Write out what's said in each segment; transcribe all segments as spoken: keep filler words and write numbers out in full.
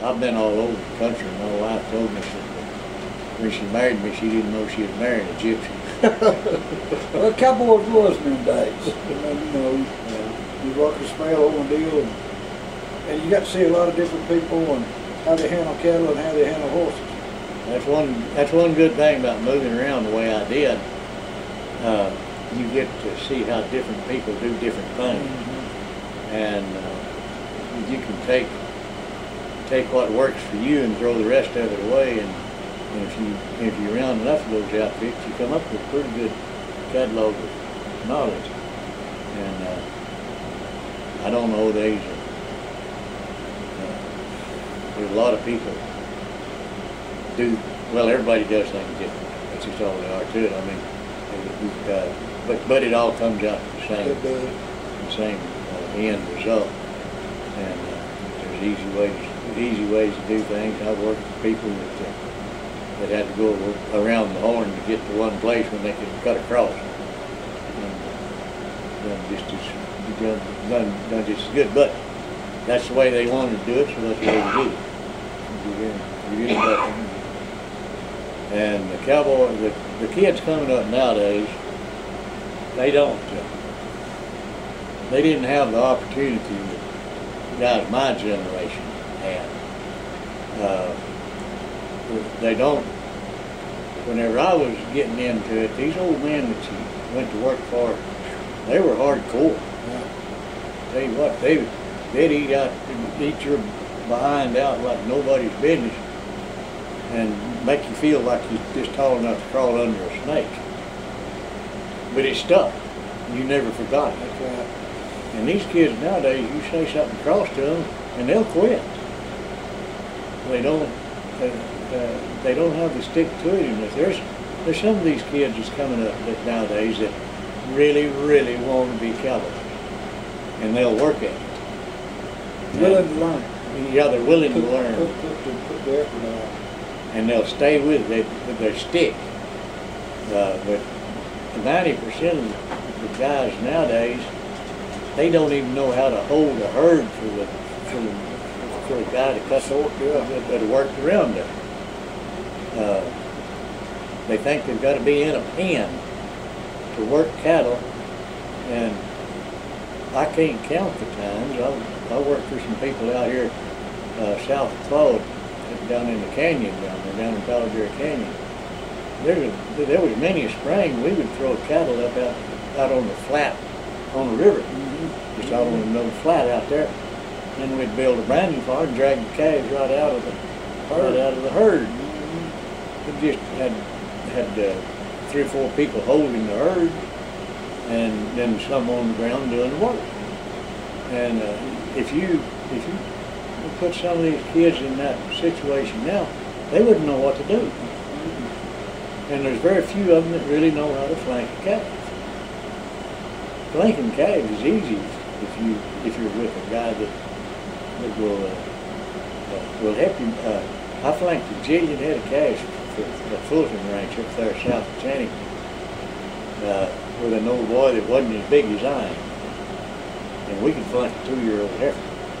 I've been all over the country. My wife told me she, when she married me, she didn't know she had married a gypsy. Well, cowboys was in them days. And, you know, you, you work the smell on the deal, and, and you got to see a lot of different people and how they handle cattle and how they handle horses. That's one. That's one good thing about moving around the way I did. Uh, you get to see how different people do different things, mm-hmm. and uh, you can take take what works for you and throw the rest of it away. And, and if you if you're around enough of those outfits, you come up with a pretty good catalog of knowledge. And uh, I don't know these. Uh, there's a lot of people do well. Everybody does things different. That's just all they are to it. I mean, uh, but but it all comes out to the same the same uh, end result. And uh, there's easy ways. easy ways to do things. I've worked with people that, uh, that had to go around the horn to get to one place when they could cut across. And, uh, done just as done, done, done just as good. But that's the way they wanted to do it, so that's the way we did it. You get it. And the cowboy, the, the kids coming up nowadays, they don't. Uh, they didn't have the opportunity that guys my generation had. Uh, they don't, whenever I was getting into it, these old men that you went to work for, they were hardcore. Yeah. Tell you what, they, they'd eat out, eat your behind out like nobody's business and make you feel like you're just tall enough to crawl under a snake. But it stuck. You never forgot it. That's right. And these kids nowadays, you say something cross to them, and they'll quit. They don't. Uh, uh, they don't have the stick to itiveness. There's there's some of these kids that's coming up that nowadays that really, really want to be cowboys, and they'll work at it. Willing to learn. Yeah, they're willing put, to learn. Put, put, put, put the effort out. And they'll stay with it. They, with their stick. Uh, but ninety percent of the guys nowadays, they don't even know how to hold a herd for the for the, for the guy to cut short that, that worked around them. Uh, they think they've got to be in a pen to work cattle, and I can't count the times. I, I worked for some people out here uh, south of Claude, down in the canyon down there, down in Palo Duro Canyon. There was, there was many a spring we would throw cattle up out, out on the flat on the river, mm-hmm. just out on another flat out there. Then we'd build a branding farm and drag the calves right out of the herd. Right out of the herd. Mm-hmm. We just had had uh, three or four people holding the herd, and then some on the ground doing the work. And uh, if you if you put some of these kids in that situation now, they wouldn't know what to do. Mm-hmm. And there's very few of them that really know how to flank a calf. Flanking calves is easy if you if you're with a guy that that will uh, uh, will help you. Uh, I flanked a jillion head of calves for the Fulton Ranch up there south of Channing uh, with an old boy that wasn't as big as I am, and we could flank a two-year-old heifer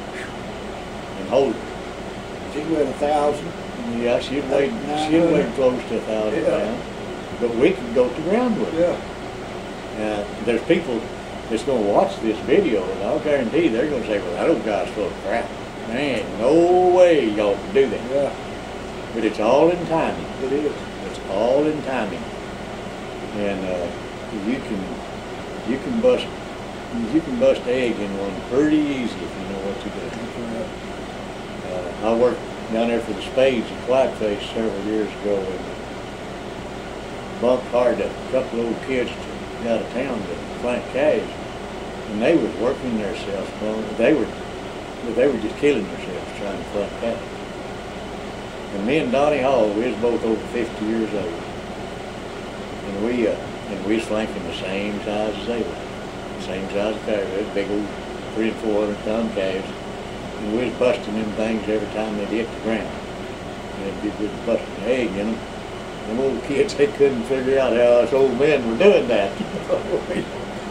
and hold her. She weighed a thousand. Yeah, she'd weigh she'd weigh close to a thousand yeah. pounds, but we could go to ground with her. Yeah. Uh, there's people that's going to watch this video, and I'll guarantee they're going to say, well, that old guy's full of crap. Man, no way y'all can do that. Yeah. But it's all in timing. It is. It's all in timing. And uh, you can you can bust you can bust egg in one pretty easy if you know what to do. Uh, I worked down there for the Spades at Whiteface several years ago, and bumped hard a couple of old kids out of town to flank calves, and they was working themselves. They were, they were just killing themselves trying to flank calves. And me and Donnie Hall, we was both over fifty years old, and we uh, and we was flanking the same size as they were, the same size of calves. They was big old three and four hundred pound calves, and we was busting them things every time they'd hit the ground. And we was busting the egg in them. Them old kids, they couldn't figure out how us old men were doing that.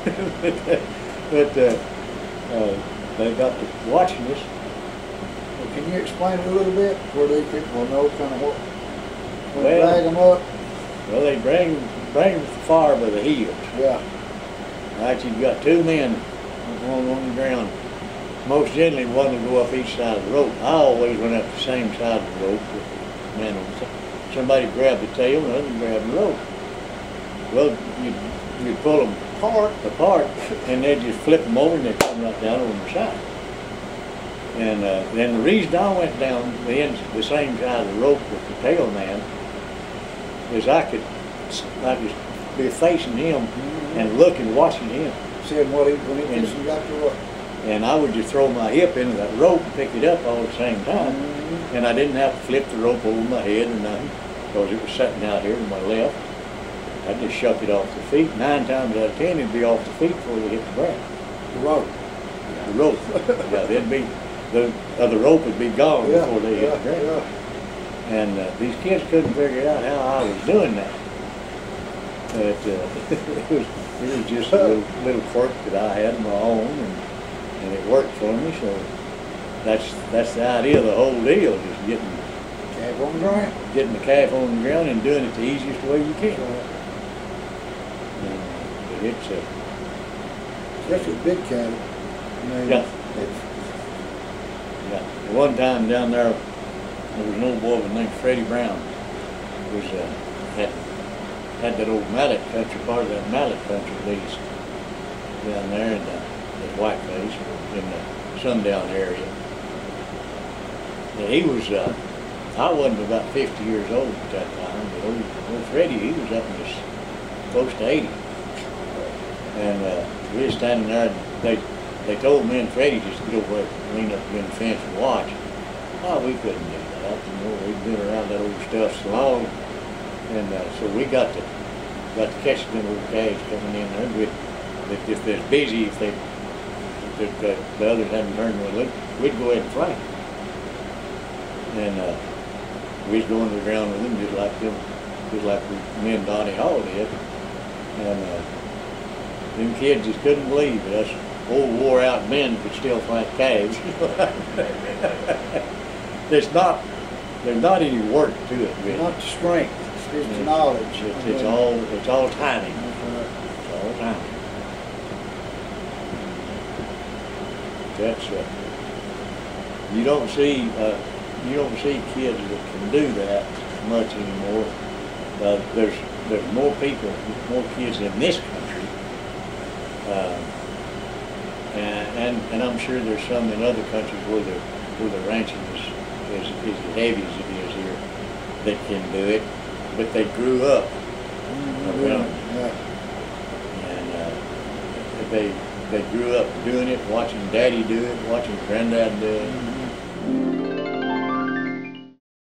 but uh, uh, they got to watching us. can you explain it a little bit where these people will know kind of what, when Well, they drag them up? Well, they bring, bring the fire by the heels. Yeah. Right, you've got two men on, on the ground. Most generally, one will go up each side of the rope. I always went up the same side of the rope. Man, somebody grabbed the tail, and the other grabbed the rope. Well, you you pull them apart, apart, and they just flip them over, and they come right down on the side. And uh, then the reason I went down the end, the same side of the rope with the tail man is I could I could be facing him mm-hmm. and looking, watching him. Seeing what he when he and, got to rope. And I would just throw my hip into that rope and pick it up all at the same time. Mm-hmm. And I didn't have to flip the rope over my head or nothing, because it was sitting out here to my left. I just shuck it off the feet. Nine times out of ten, it'd be off the feet before they hit the ground. The rope. Yeah. The rope. Yeah, they'd be the uh, the rope would be gone yeah, before they yeah, hit the ground. Yeah. And uh, these kids couldn't figure out how I was doing that. But uh, it was it was just a little, little quirk that I had of my own, and, and it worked for me. So that's that's the idea of the whole deal: just getting calf on the ground, getting the calf on the ground, and doing it the easiest way you can. And, but it's a especially big cattle. I mean, yeah. Yeah. One time down there, there was an old boy named Freddie Brown. Was uh, had had that old mallet country, part of that mallet country lease down there in the, the Whiteface, in the Sundown area. And he was, uh, I wasn't about fifty years old at that time, but old, old Freddie, he was up in his close to eighty. And uh, we were standing there, and they they told me and Freddie just to get over and lean up against the fence and watch. Oh, we couldn't do that. You know, we'd been around that old stuff so long. And uh, so we got to got to catch them old calves coming in there. We'd, if, if they're busy, if they if the, the others hadn't turned one, we'd go ahead and flank. And uh, we'd go into the ground with them just like them, just like me and Donnie Hall did. And uh, them kids just couldn't believe it. Us old wore-out men could still flank calves. There's not there's not any work to it, really. Not the strength. It's the knowledge. It's, it's all it's all timing. It's all timing. That's uh, you don't see uh, you don't see kids that can do that much anymore. Uh, there's there's more people, more kids in this country, uh, and, and and I'm sure there's some in other countries where the where the ranching is is, is as heavy as it is here that can do it. But they grew up mm-hmm. around it. Yeah. And uh, they they grew up doing it, watching Daddy do it, watching Granddad do it. Mm-hmm.